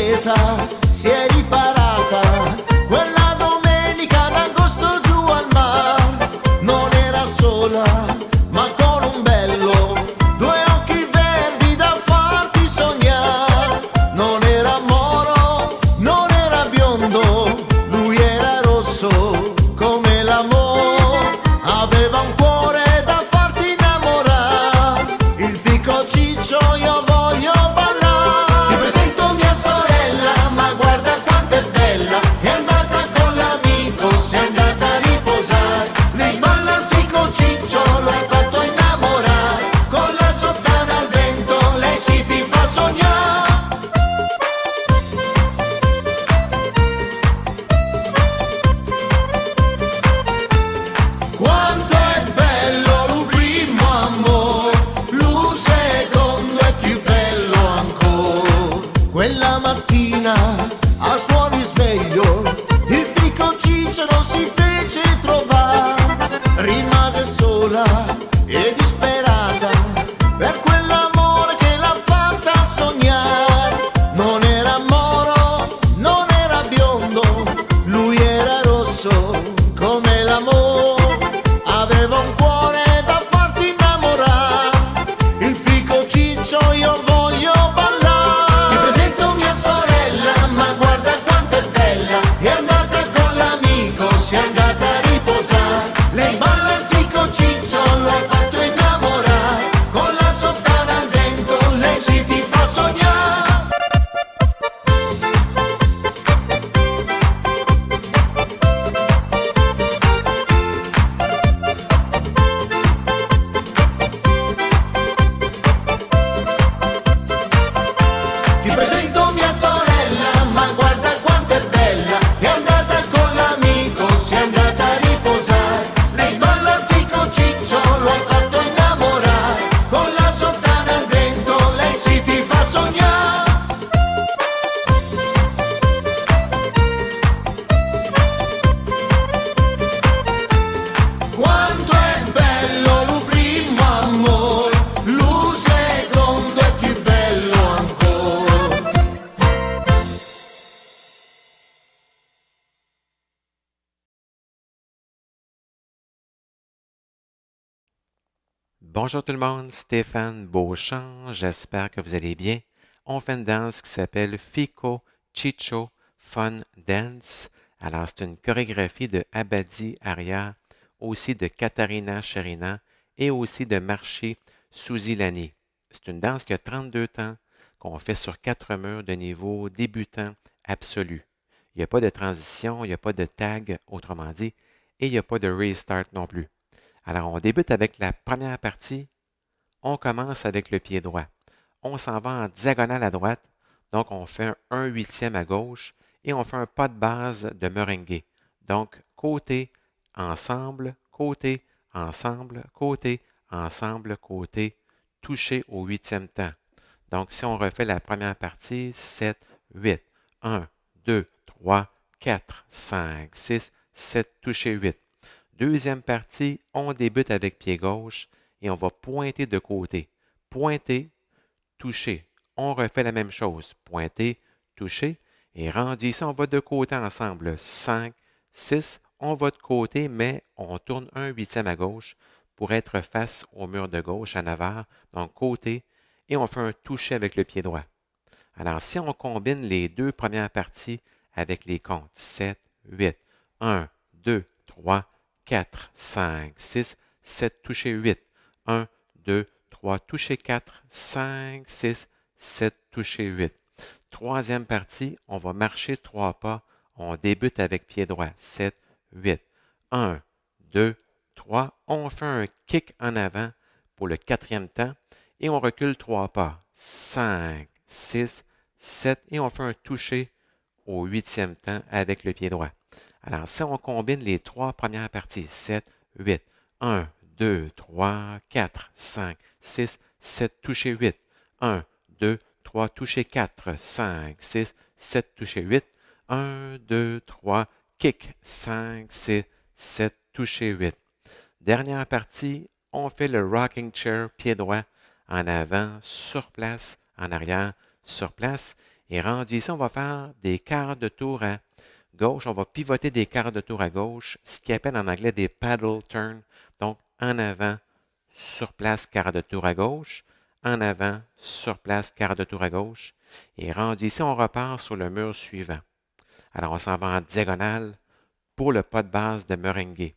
chiesa si è riparata. Quella domenica d'agosto giù al mar, non era sola, ma con un bello, due occhi verdi da farti sognare. Non era moro, non era biondo, lui era rosso come l'amore. Aveva un cuore da farti innamorare. Il fico ciccio io voglio ballare. Ti presento mia sorella, ma guarda quanto è bella. È andata con l'amico, si è andata a riposare. Lei balla il fico ciccio, lo hai fatto innamorare. Con la sottana al vento, lei si ti fa sognare. Quanto è bello il primo amore, il secondo è più bello ancora. Quella mattina a suon risveglio il fico ciccio non si fece trovare. Rimase sola e disperata per quell'amore che l'ha fatta sognare. Non era moro, non era biondo, lui era rosso come l'amore. Aveva un cuore da farti innamorare. Il fico ciccio io voglio ballare. Ti presento mia sorella, ma guarda quanto è bella. È andata con l'amico, si è andata a riposare. Lei balla il fico ciccio, lo hai fatto innamorare. Con la sottana al vento, lei si ti fa sognare. Ti presento mia sorella, ma guarda quanto è bella. È andata con l'amico, si è andata a riposare. Lei balla il fico ciccio, lo hai fatto innamorare. Con la sottana al vento, lei si ti fa sognare. Quanto è bello il primo amore, il secondo è più bello ancora. Bonjour tout le monde, Stéphane Beauchamp, j'espère que vous allez bien. On fait une danse qui s'appelle Fico Ciccio Fun Dance. Alors, c'est une chorégraphie de Abadi Aria, aussi de Katarina Sherina et aussi de Marchi Sousilani. C'est une danse qui a 32 temps, qu'on fait sur 4 murs de niveau débutant absolu. Il n'y a pas de transition, il n'y a pas de tag, autrement dit, et il n'y a pas de restart non plus. Alors, on débute avec la première partie. On commence avec le pied droit. On s'en va en diagonale à droite. Donc, on fait un 1/8 à gauche et on fait un pas de base de merengue. Donc, côté, ensemble, côté, ensemble, côté, ensemble, côté, touché au 8e temps. Donc, si on refait la première partie, 7, 8, 1, 2, 3, 4, 5, 6, 7, touché 8. Deuxième partie, on débute avec pied gauche et on va pointer de côté. Pointer, toucher. On refait la même chose. Pointer, toucher. Et rendu ici, on va de côté ensemble. 5, 6, on va de côté, mais on tourne un 8e à gauche pour être face au mur de gauche en avant. Donc côté, et on fait un toucher avec le pied droit. Alors, si on combine les deux premières parties avec les comptes, 7, 8, 1, 2, 3, 4, 5, 6, 7, touché 8, 1, 2, 3, touché 4, 5, 6, 7, touché 8. Troisième partie, on va marcher 3 pas. On débute avec pied droit, 7, 8, 1, 2, 3. On fait un kick en avant pour le 4e temps et on recule 3 pas, 5, 6, 7 et on fait un toucher au 8e temps avec le pied droit. Alors, si on combine les 3 premières parties, 7, 8, 1, 2, 3, 4, 5, 6, 7, touché 8, 1, 2, 3, touché 4, 5, 6, 7, touché 8, 1, 2, 3, kick, 5, 6, 7, touché 8. Dernière partie, on fait le rocking chair, pied droit, en avant, sur place, en arrière, sur place. Et rendu ici, on va faire des quarts de tour à gauche. On va pivoter des quarts de tour à gauche, ce qui appelle en anglais des paddle turns. Donc, en avant, sur place, quart de tour à gauche. En avant, sur place, quart de tour à gauche. Et rendu ici, on repart sur le mur suivant. Alors, on s'en va en diagonale pour le pas de base de merengue.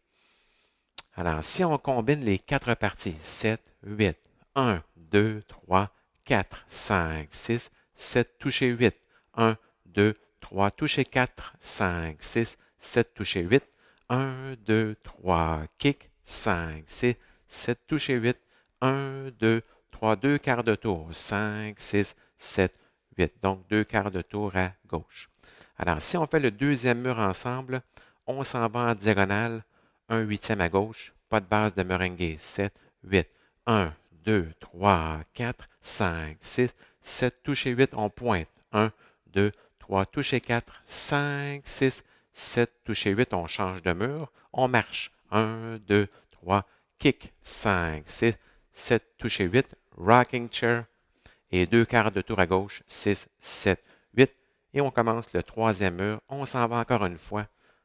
Alors, si on combine les quatre parties, 7, 8, 1, 2, 3, 4, 5, 6, 7 touché 8, 1, 2, 3 touché 4, 5, 6, 7 touché 8, 1, 2, 3, kick, 5, 6, 7 touché 8, 1, 2, 3, 2 quarts de tour, 5, 6, 7, 8. Donc, 2 quarts de tour à gauche. Alors, si on fait le deuxième mur ensemble, on s'en va en diagonale, un huitième à gauche, pas de base de merengue, 7, 8, 1, 2, 3, 4, 5, 6, 7, touché 8, on pointe, 1, 2, 3, touché 4, 5, 6, 7, touché 8, on change de mur, on marche, 1, 2, 3, kick, 5, 6, 7, touché 8, rocking chair, et 2 quarts de tour à gauche, 6, 7, 8, et on commence le troisième mur, on s'en va encore une fois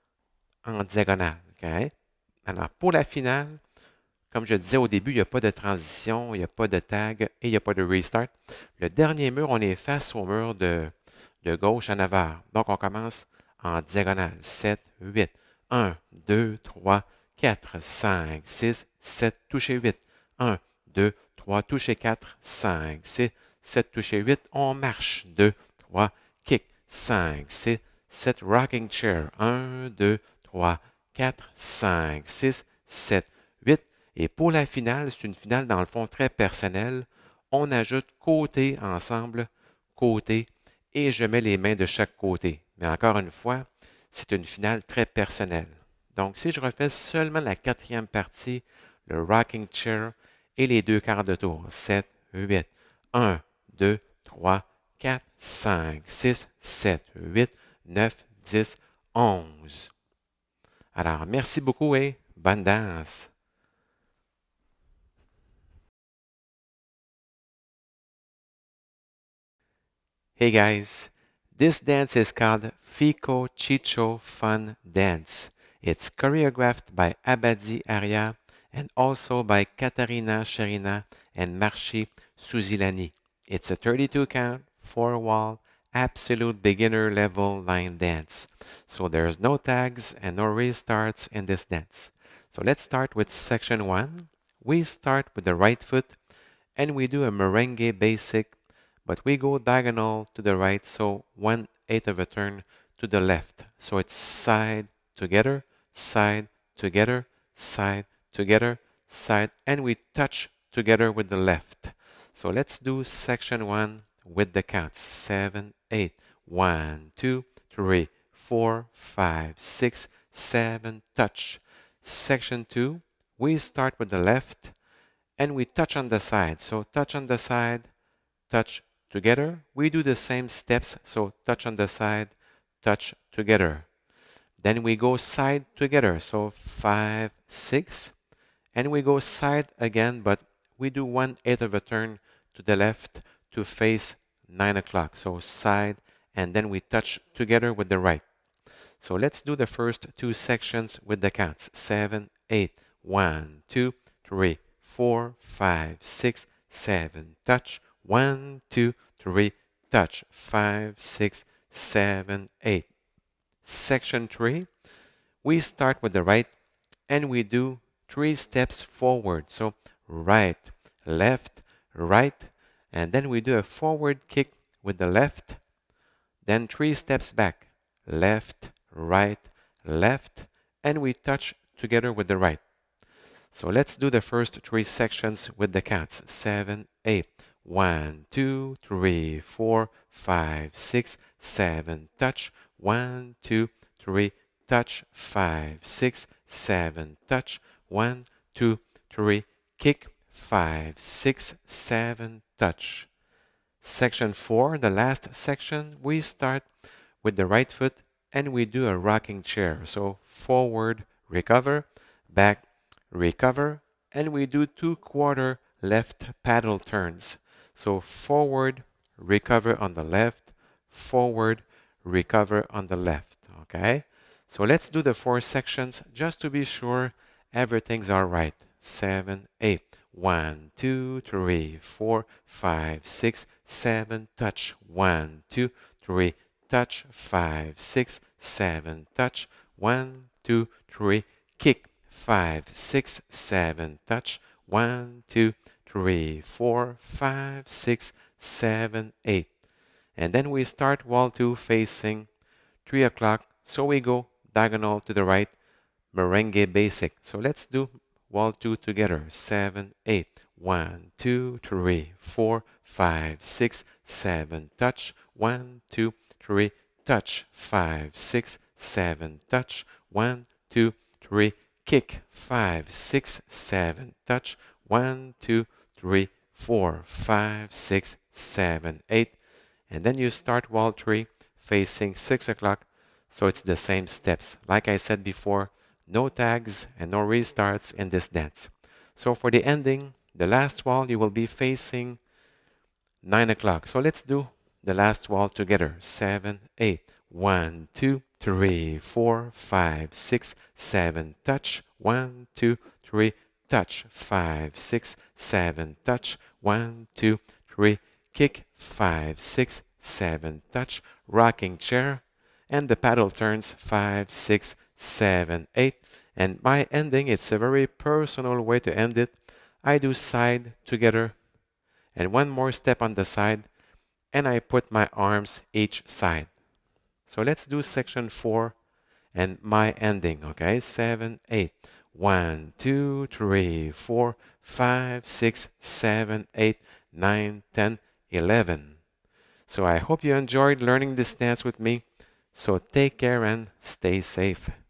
en diagonale. Okay? Alors, pour la finale, comme je disais au début, il n'y a pas de transition, il n'y a pas de tag et il n'y a pas de restart. Le dernier mur, on est face au mur de gauche en avant. Donc, on commence en diagonale. 7, 8, 1, 2, 3, 4, 5, 6, 7, touché 8. 1, 2, 3, touché 4, 5, 6, 7, touché 8. On marche. 2, 3, kick. 5, 6, 7, rocking chair. 1, 2, 3, 4, 5, 6, 7, 8. Et pour la finale, c'est une finale dans le fond très personnelle. On ajoute côté ensemble, côté, et je mets les mains de chaque côté. Mais encore une fois, c'est une finale très personnelle. Donc, si je refais seulement la quatrième partie, le rocking chair et les 2 quarts de tour, 7, 8, 1, 2, 3, 4, 5, 6, 7, 8, 9, 10, 11. Alors, merci beaucoup et bonne danse. Hey guys, this dance is called Fico Chicho Fun Dance. It's choreographed by Abadi Aria and also by Katarina Sherina and Marchi Suzilani. It's a 32 count, 4 wall, absolute beginner level line dance. So there's no tags and no restarts in this dance. So let's start with section 1. We start with the right foot and we do a merengue basic, but we go diagonal to the right, so 1/8 of a turn to the left. So it's side together, side together, side together, side, and we touch together with the left. So let's do section 1 with the counts. 7, 8. 1, 2, 3, 4, 5, 6, 7, touch. Section 2, we start with the left and we touch on the side. So touch on the side, touch together. We do the same steps. So touch on the side, touch together. Then we go side together. So 5, 6. And we go side again, but we do 1/8 of a turn to the left to face 9 o'clock. So side, and then we touch together with the right. So let's do the first two sections with the counts. 7, 8. 1, 2, 3, 4, 5, 6, 7. Touch. 1, 2, 3. Touch. 5, 6, 7, 8. Section 3. We start with the right and we do 3 steps forward. So right, left, right, and then we do a forward kick with the left, then 3 steps back, left, right, left, and we touch together with the right. So let's do the first 3 sections with the counts. 7, 8. 1, 2, 3, 4, 5, 6, 7. Touch. 1, 2, 3. Touch. 5, 6, 7. Touch. 1, 2, 3. Kick. 5, 6, 7. Touch. Section 4, the last section, we start with the right foot and we do a rocking chair. So forward, recover, back, recover, and we do 2/4 left paddle turns. So forward, recover on the left, forward, recover on the left, okay? So let's do the 4 sections just to be sure everything's all right. 7, 8. 1, 2, 3, 4, 5, 6, 7, touch. 1, 2, 3, touch. 5, 6, 7, touch. 1, 2, 3, kick. 5, 6, 7, touch. 1, 2, 3, 4, 5, 6, 7, 8. And then we start wall 2 facing 3 o'clock. So we go diagonal to the right, merengue basic. So let's do wall 2 together. 7, 8. 1, 2, 3, 4, 5, 6, 7, touch. 1, 2, 3, touch. 5, 6, 7, touch. 1, 2, 3, kick. 5, 6, 7, touch. 1, 2, 3, 4, 5, 6, 7, 8. And then you start wall 3 facing 6 o'clock. So it's the same steps. Like I said before, no tags and no restarts in this dance. So for the ending, the last wall, you will be facing 9 o'clock. So let's do the last wall together. 7, 8. 1, 2, 3, 4, 5, 6, 7, touch. 1, 2, 3, touch. 5, 6, 7, touch. 1, 2, 3, kick. 5, 6, 7, touch. Rocking chair. And the paddle turns 5, 6, 7, 8. And my ending, it's a very personal way to end it. I do side together and one more step on the side, and I put my arms each side. So let's do section 4 and my ending, okay? 7, 8. 1, 2, 3, 4, 5, 6, 7, 8, 9, 10, 11. So I hope you enjoyed learning this dance with me. So take care and stay safe.